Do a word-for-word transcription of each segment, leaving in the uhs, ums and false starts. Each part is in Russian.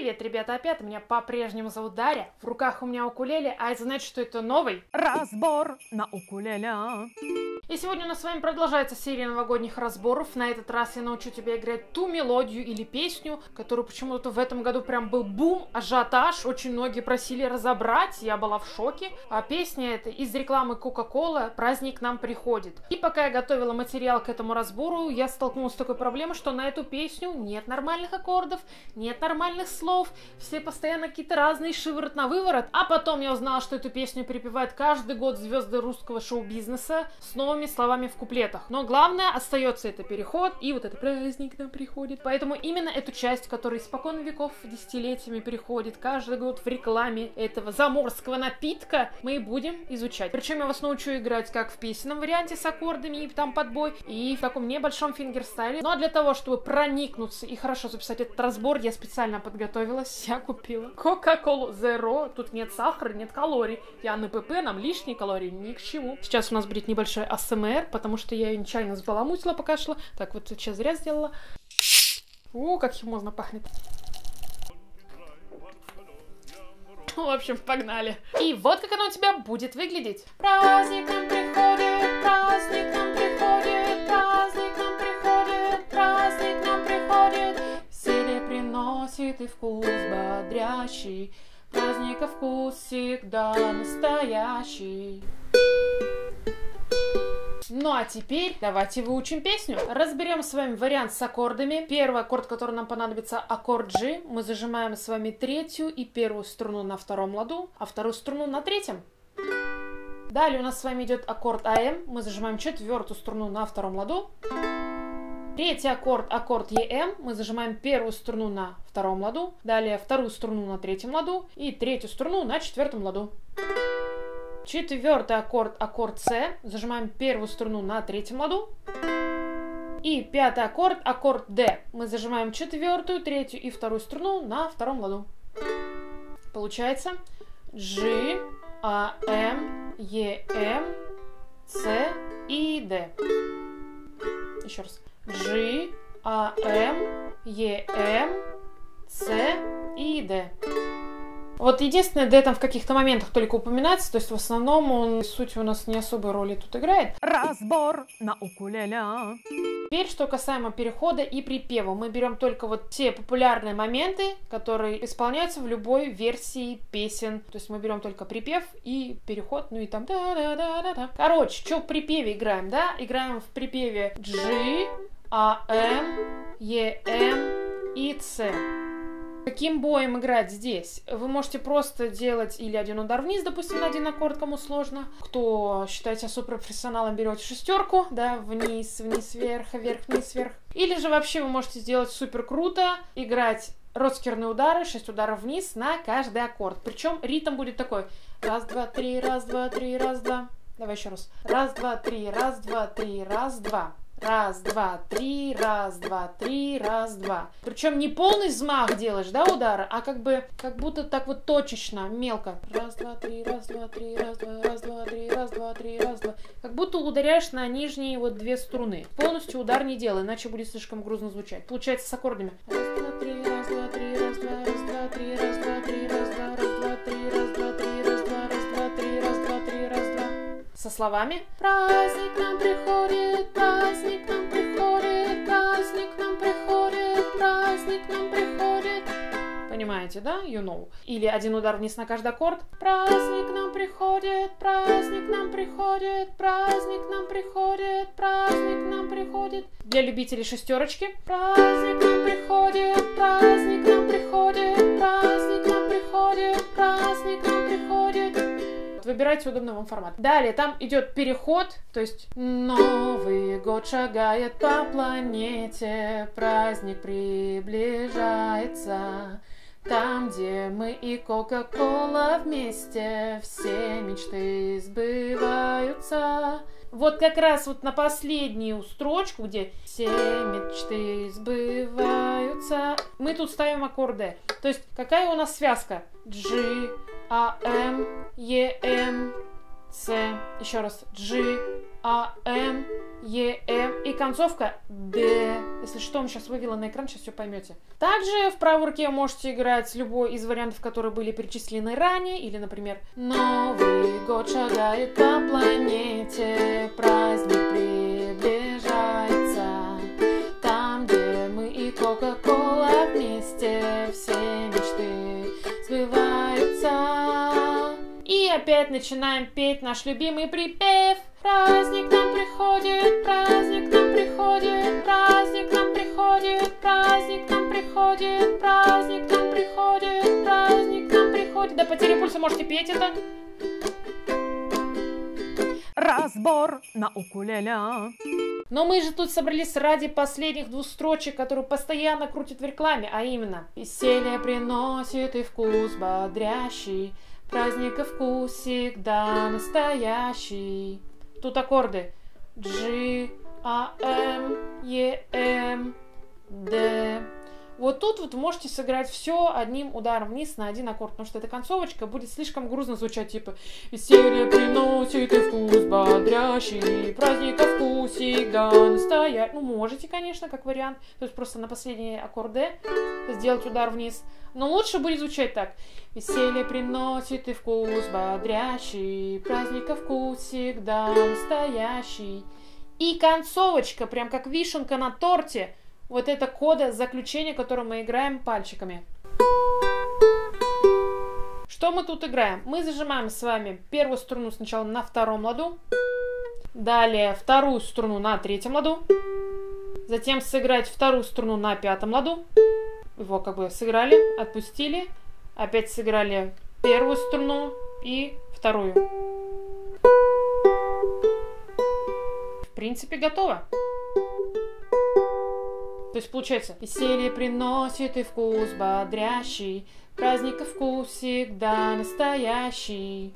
Привет, ребята, опять меня по-прежнему зовут Дарья. В руках у меня укулеле, а это значит, что это новый разбор на укулеле. И сегодня у нас с вами продолжается серия новогодних разборов. На этот раз я научу тебя играть ту мелодию или песню, которую почему-то в этом году прям был бум, ажиотаж. Очень многие просили разобрать, я была в шоке. А песня эта из рекламы Coca-Cola «Праздник к нам приходит». И пока я готовила материал к этому разбору, я столкнулась с такой проблемой, что на эту песню нет нормальных аккордов, нет нормальных слов, все постоянно какие-то разные шиворот на выворот. А потом я узнала, что эту песню перепевают каждый год звезды русского шоу-бизнеса с новыми словами в куплетах. Но главное, остается это переход, и вот этот праздник нам приходит. Поэтому именно эту часть, которая испокон веков десятилетиями переходит каждый год в рекламе этого заморского напитка, мы и будем изучать. Причем я вас научу играть как в песенном варианте с аккордами и там подбой, и в таком небольшом фингерстайле. Ну а для того, чтобы проникнуться и хорошо записать этот разбор, я специально подготовилась. Я купила Coca-Cola Zero. Тут нет сахара, нет калорий. Я на ПП, нам лишние калории ни к чему. Сейчас у нас будет небольшой АСМР, потому что я ее нечаянно сбаламутила, пока шла. Так, вот сейчас зря сделала. О, как химозно пахнет. В общем, погнали. И вот как оно у тебя будет выглядеть. Праздник нам приходит, праздник нам приходит, праздник нам приходит, праздник нам приходит. Веселье приносит и вкус бодрящий. Праздника вкус всегда настоящий. Ну а теперь давайте выучим песню. Разберем с вами вариант с аккордами. Первый аккорд, который нам понадобится, аккорд G. Мы зажимаем с вами третью и первую струну на втором ладу, а вторую струну на третьем. Далее у нас с вами идет аккорд АМ. Мы зажимаем четвертую струну на втором ладу. Третий аккорд, аккорд ЕМ. Мы зажимаем первую струну на втором ладу. Далее вторую струну на третьем ладу. И третью струну на четвертом ладу. Четвертый аккорд, аккорд С. Зажимаем первую струну на третьем ладу. И пятый аккорд, аккорд Д. Мы зажимаем четвертую, третью и вторую струну на втором ладу. Получается G, А, М, Е, М, С и Д. Еще раз. G, А, М, Е, М, С и Д. Вот единственное, D там в каких-то моментах только упоминается, то есть в основном он, суть, у нас не особой роли тут играет. Разбор на укулеле. Теперь, что касаемо перехода и припева, мы берем только вот те популярные моменты, которые исполняются в любой версии песен. То есть мы берем только припев и переход, ну и там да-да-да-да-да. Короче, что в припеве играем, да? Играем в припеве G, А, М, Е, М и С. Каким боем играть здесь? Вы можете просто делать или один удар вниз, допустим, на один аккорд, кому сложно. Кто считает себя суперпрофессионалом, берете шестерку, да, вниз, вниз, вверх, вверх, вниз, вверх. Или же вообще вы можете сделать супер круто, играть родскерные удары, шесть ударов вниз на каждый аккорд. Причем ритм будет такой: раз, два, три, раз, два, три, раз, два. Давай еще раз. Раз, два, три, раз, два, три, раз, два. Раз, два, три, раз, два, три, раз, два. Причем не полный взмах делаешь, да, удара, а как бы, как будто так вот точечно, мелко. Раз, два, три, раз, два, три, раз, два, раз, два, три, раз, два, три, раз, два. Как будто ударяешь на нижние вот две струны. Полностью удар не делай, иначе будет слишком грузно звучать. Получается с аккордами. Раз, два, три, раз, два, три, раз, два, раз, два, три, раз, два, три, раз, два, раз, два, три, раз, два, три, раз, два, раз, два, три, раз, два, три, раз, два. Со словами праздник нам приходит, праздник нам приходит, праздник нам приходит, праздник нам приходит. Понимаете, да? You know. Или один удар вниз на каждый аккорд. Праздник нам приходит, праздник нам приходит, праздник нам приходит, праздник нам приходит. Для любителей шестерочки. Праздник нам приходит, праздник нам приходит, праздник нам приходит, праздник нам приходит. Выбирайте удобный вам формат. Далее там идет переход, то есть Новый год шагает по планете, праздник приближается. Там, где мы и Кока-Кола вместе, все мечты сбываются. Вот как раз вот на последнюю строчку, где все мечты сбываются, мы тут ставим аккорды. То есть какая у нас связка? G, А, М, Е, М, С. Еще раз. G, A, M, E, M. И концовка D. Если что, он сейчас вывела на экран, сейчас все поймете. Также в правой руке вы можете играть любой из вариантов, которые были перечислены ранее. Или, например, Новый год шагает по планете, праздник приближается. Там, где мы и Кока-Кола вместе, все мечты сбываются. И опять начинаем петь наш любимый припев. Праздник нам приходит, праздник нам приходит, праздник нам приходит, праздник нам приходит, праздник нам приходит, праздник нам приходит. До потери пульса можете петь это. Разбор на укулеле. Но мы же тут собрались ради последних двух строчек, которые постоянно крутят в рекламе, а именно: веселье приносит и вкус бодрящий, праздника вкус всегда настоящий. Тут аккорды G, A, M, E, M, D. Вот тут вот можете сыграть все одним ударом вниз на один аккорд, потому что эта концовочка будет слишком грузно звучать, типа веселье приносит и вкус бодрящий, праздника вкус всегда настоящий. Ну, можете, конечно, как вариант, то есть просто на последний аккорд D сделать удар вниз, но лучше будет звучать так: веселье приносит и вкус бодрящий, праздника вкус всегда настоящий. И концовочка, прям как вишенка на торте, вот это кода заключения, которое мы играем пальчиками. Что мы тут играем? Мы зажимаем с вами первую струну сначала на втором ладу, далее вторую струну на третьем ладу, затем сыграть вторую струну на пятом ладу. Его как бы сыграли, отпустили, опять сыграли первую струну и вторую. В принципе, готово. То есть получается: веселье приносит и вкус бодрящий, праздника вкус всегда настоящий.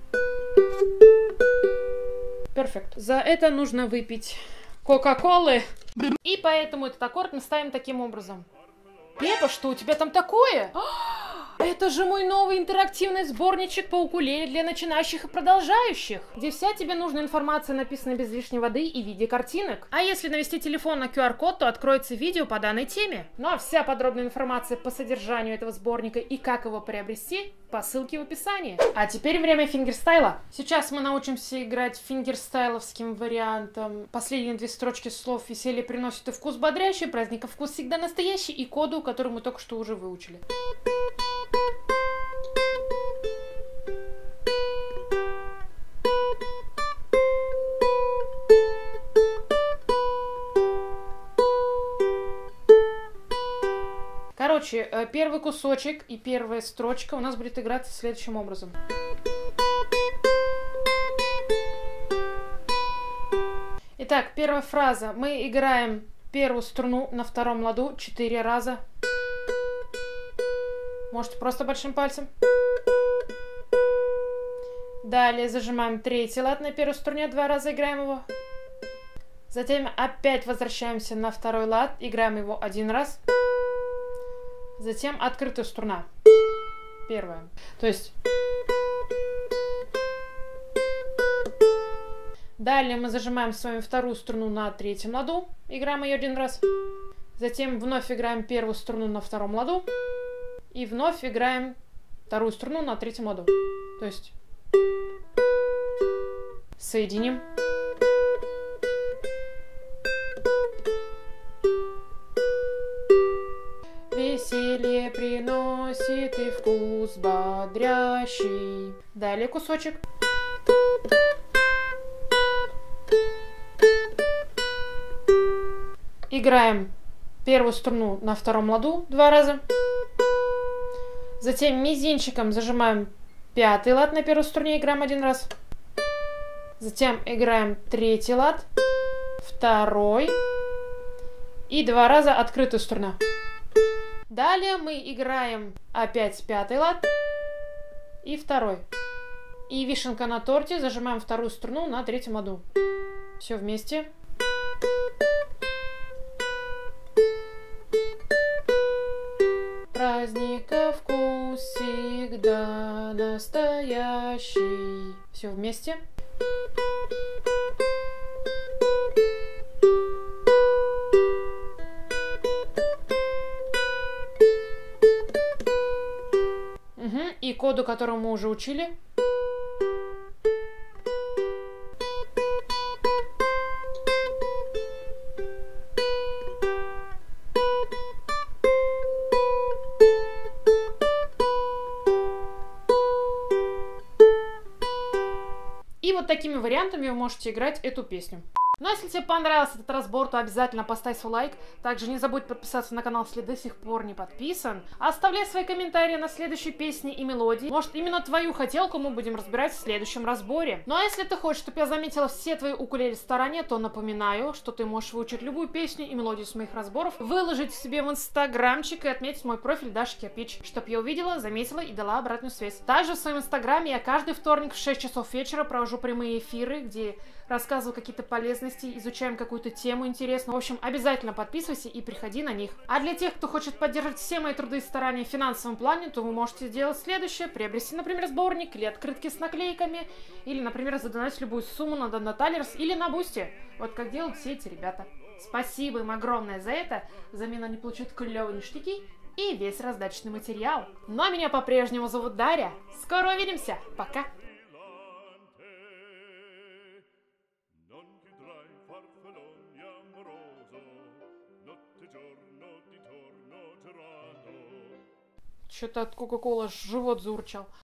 Перфект. За это нужно выпить Кока-Колы. И поэтому этот аккорд мы ставим таким образом. Пепа, что у тебя там такое? Это же мой новый интерактивный сборничек по укулеле для начинающих и продолжающих, где вся тебе нужная информация написана без лишней воды и в виде картинок. А если навести телефон на ку ар код, то откроется видео по данной теме. Ну а вся подробная информация по содержанию этого сборника и как его приобрести по ссылке в описании. А теперь время фингерстайла. Сейчас мы научимся играть фингерстайловским вариантом. Последние две строчки слов «веселье приносит и вкус бодрящий», «праздника вкус всегда настоящий» и коду, который мы только что уже выучили. Короче, первый кусочек и первая строчка у нас будет играться следующим образом. Итак, первая фраза. Мы играем первую струну на втором ладу четыре раза. Можете просто большим пальцем. Далее зажимаем третий лад на первой струне, два раза играем его. Затем опять возвращаемся на второй лад, играем его один раз. Затем открытая струна. Первая. То есть... Далее мы зажимаем с вами вторую струну на третьем ладу, играем ее один раз. Затем вновь играем первую струну на втором ладу. И вновь играем вторую струну на третьем ладу. То есть... Соединим. Веселье приносит и вкус бодрящий. Далее кусочек. Играем первую струну на втором ладу два раза. Затем мизинчиком зажимаем пятый лад на первой струне, играем один раз. Затем играем третий лад, второй и два раза открытая струна. Далее мы играем опять пятый лад и второй. И вишенка на торте, зажимаем вторую струну на третьем ладу. Все вместе. Праздника вкус всегда настоящий. Все вместе. Угу. И коду, которого мы уже учили. И вот такими вариантами вы можете играть эту песню. Ну а если тебе понравился этот разбор, то обязательно поставь свой лайк. Также не забудь подписаться на канал, если до сих пор не подписан. Оставляй свои комментарии на следующие песни и мелодии. Может, именно твою хотелку мы будем разбирать в следующем разборе. Ну а если ты хочешь, чтобы я заметила все твои укулеле в стороне, то напоминаю, что ты можешь выучить любую песню и мелодию с моих разборов, выложить себе в инстаграмчик и отметить мой профиль Даша Кирпич, чтобы я увидела, заметила и дала обратную связь. Также в своем инстаграме я каждый вторник в шесть часов вечера провожу прямые эфиры, где рассказываю какие-то полезности, изучаем какую-то тему интересную. В общем, обязательно подписывайся и приходи на них. А для тех, кто хочет поддержать все мои труды и старания в финансовом плане, то вы можете сделать следующее. Приобрести, например, сборник или открытки с наклейками, или, например, задонать любую сумму на Донаталерс или на Бусти. Вот как делают все эти ребята. Спасибо им огромное за это. Взамен они получают клевые ништяки и весь раздаточный материал. Ну а меня по-прежнему зовут Дарья. Скоро увидимся. Пока. Что-то от Кока-Колы живот заурчал.